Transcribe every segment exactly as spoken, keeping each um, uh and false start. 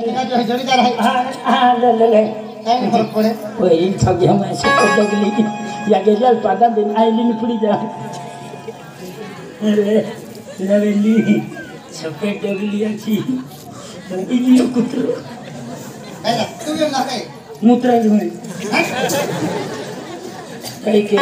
जो जोड़ीदार है हां हां ले ले ले काय फरक पड़े वही छगे हम ऐसे कर लगली या गेल पादा दिन आईली नि पड़ी जा अरे नवेली छपे डगली अछि इलियो कुतरो काय तू ये ना काय मूत्र में कई के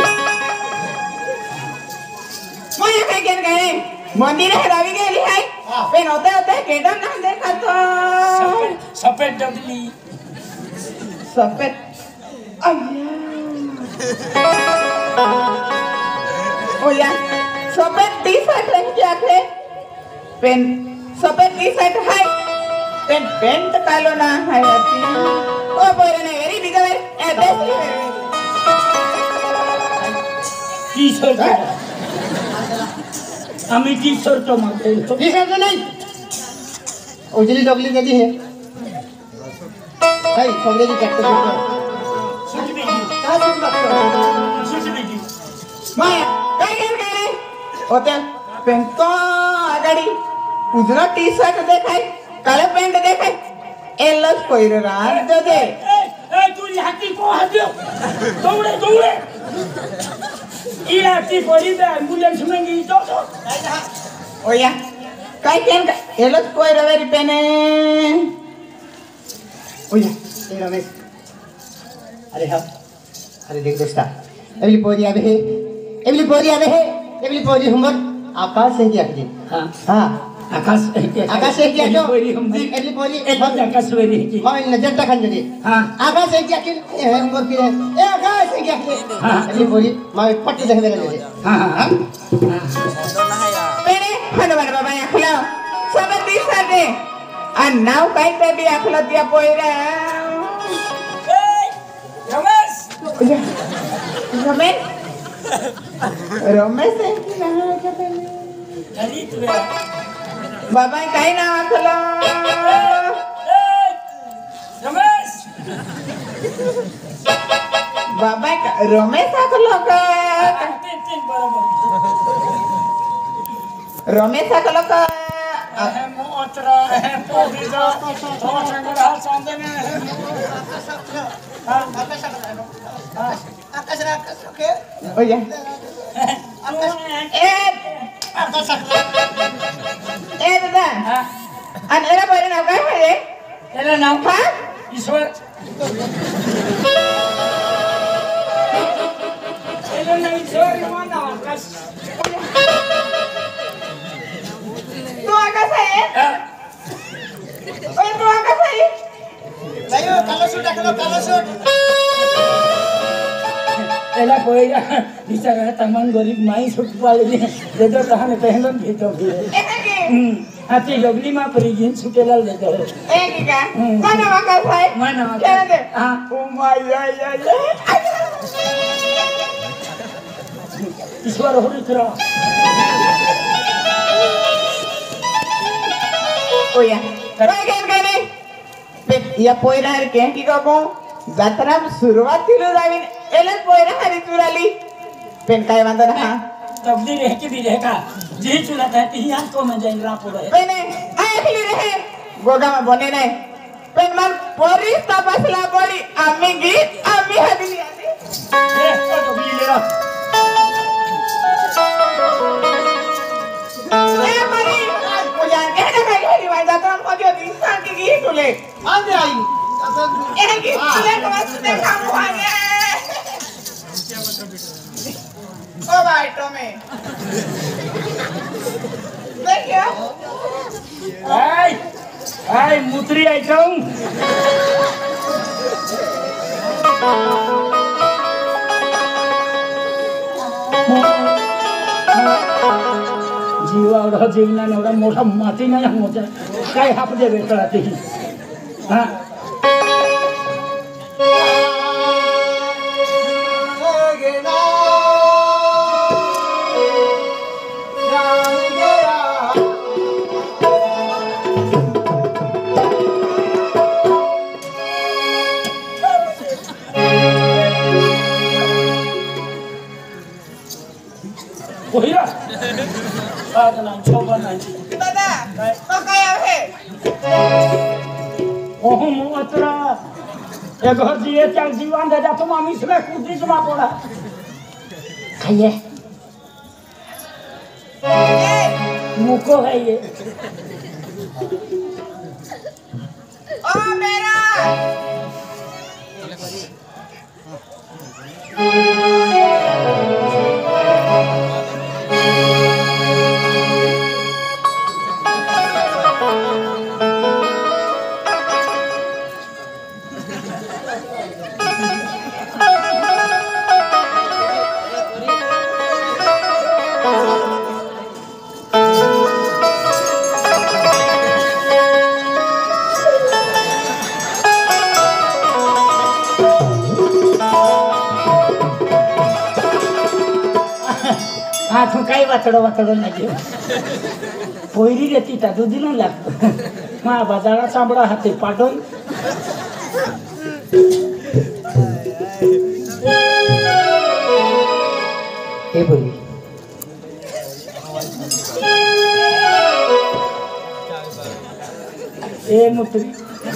मोया कई के गए मंदिर है रवि गेली है पेन होते होते केडम ना देखा तो सफेद डगली सफेद अय्या ओया सफेद टी शर्ट रंग क्या है पेन सफेद टी शर्ट है पेन पेंट कालो ना है अति ओ बोले ने very big a desi T shirt আমি टी शर्ट मांगते टी शर्ट नहीं उजली डगली गदी है भाई सबले की कैक्टस सूट में का सूट लगता सूट में माया काय केन काय होते पेंट तो आगड़ी उजला टी शर्ट देखाय काला पेंट देखाय एलस कोइर रान दे दे ए ए तू हाथी को हाथियो दौड़े दौड़े इलाती पड़ी बे एम्बुलेंस में गई तो ओया काय केन एलस कोइर वेरी पेने ओया ए रमेश अरे हाँ अरे देख दोस्ता एवली पोरी आवे है एवली पोरी आवे है एवली पोरी हमर आकाश है क्या जी हां हां आकाश आकाश है क्या जो पोरी हम एवली पोरी एक आकाश वेरी की हां नजर तक खन जी हां आकाश है क्या कि हमर की ए आकाश है क्या हां एवली पोरी मां पट देख दे जी हां हां पेने हनुमान बाबा या खुला सब टी शर्ट दे और नाउ काय पे भी आखला दिया पोइरा रमेश रमेश रमेश है कि ना के चली तू बाबा काय ना आखला रमेश बाबा का रमेश आखला का तीन तीन बराबर रमेश आखला का अहम ओतरा है पोगी जा तो संगरा सांदने आकाश आकाश आकाश ओके ओया ए आकाश ए दादा अन एरा बरे ना काय है तेरा नाम हा ईश्वर तेरा नाम ईश्वर मान आकाश तू आकाश है ओए तू आकाश है लायो कालो सूट आखलो कालो सूट एला कोई बिचारा तमन गरीब माई सुट पाले दे दो तहने पहलन भेटो भी एना के हाथी डगली मा परी जिन सुटेला दे दो ए की का कौन आकाश है मन क्या दे हां ओ माय या या या ईश्वर हो रे ओया काय केन काय पे या पोयरा हर के की को जात्रा सुरुवातीला जावीन एले पोयरा हरी चुराली पेन काय वांदा ना तबली रह के भी रहेगा जी चुला था ती यहां को मैं जाई रापुर है पेने आखली रहे गोगा में बने नाही पेन मन पोरी तपासला पडी आम्ही गीत आम्ही हदली आली ए तो डगली ले रहा ए मरी पूजा के ना काय हरी वाई जात्रा मध्ये इंसान की गीत तुले आंदे आई ए गीत तुले का वास्ते काम हुआ ओ भाई टोमे देखिए आई आई मुतरी आई जाऊं जीवा और जीवना ने और मोटा माटी नहीं हम होता काय हाप दे बेटा ती हां कोहिरा साधना चौबन आई दादा तो काय आहे हम अतरा ए घर दिए चल जीवन दे जा तुम हम इसमें कूदी जमा पड़ा खाइए मुको है ये ओ मेरा हाथ काही वाचडो वाचडो नाही पोयरी रे तिता दुधीनो लागतो मा बाजारा चांबडा हाते पाठवून हे बोली ए मुत्री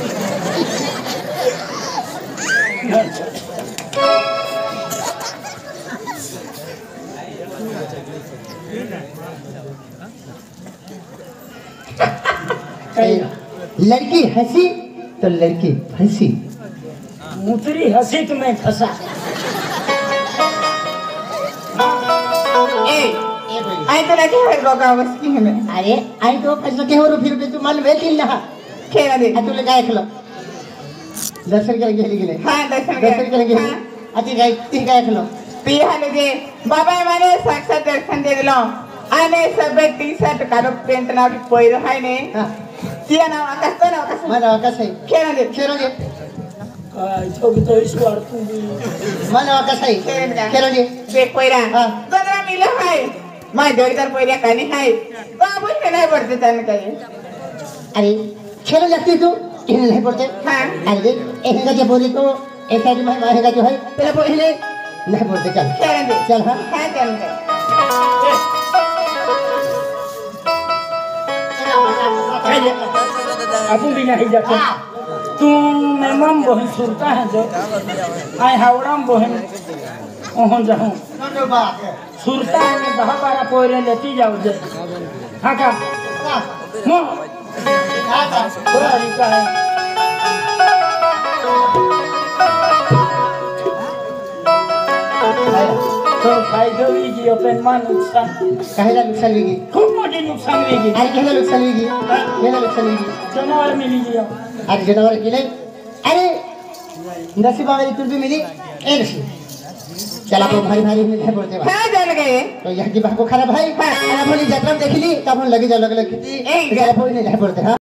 लड़की हंसी तो लड़की फंसी मुतरी हंसी तुम्हें फंसा ए आई तो लगे है गोगा बस की हमें अरे आई तो फंस के हो रो फिर तू मान वेल ना खेला दे आ तुले काय खलो दर्शन कर गेली गेले हां दर्शन दर्शन कर गेली अति काय ती काय खलो पी हाले जे बाबा माने साक्षात दर्शन दे दिलो आने सब टी शर्ट कालो पेंट ना पहिरो है ने हां तिया ना आकाश तो ना आकाश मला कसं आहे खेला दे खेळो दे काय छोगी तो ईश्वर तू भी मला कसं आहे खेळो दे बेक पहिरा हां पंद्रह मिल है मैं जोड़ीदार पहिरा कानी है बाबू के नहीं पड़ते तन कहीं अरे खेलो जाती तू इन नहीं पड़ते हाँ अरे इनका जो बोली तो एक आदमी में मारेगा जो है पहले पहले नहीं पड़ते चल खेला दे चल हाँ हाँ चल दे अपन भी नहीं जाते तू मेमम बहन सुरता है जो आई हावड़ाम बहन ओहन जाऊं सुरता है मैं दहा बारह पोरे लेती जाओ जे हाँ का मो थोड़ा रिका है तो फायदा हुई जी ओपन मान नुकसान कहेला नुकसान होगी खूब मोटी नुकसान हुई अरे कहेला नुकसान होगी कहेला नुकसान होगी जानवर मिली जी अरे जानवर के लिए अरे नसीब वाली तुम भी मिली ए नसीब चला तो भारी भारी में नहीं पड़ते भाई हाँ चल गए तो यहाँ की बात को खराब भाई अरे बोली जब देख ली तब लगी जा लग लग ए नहीं पड़ते हाँ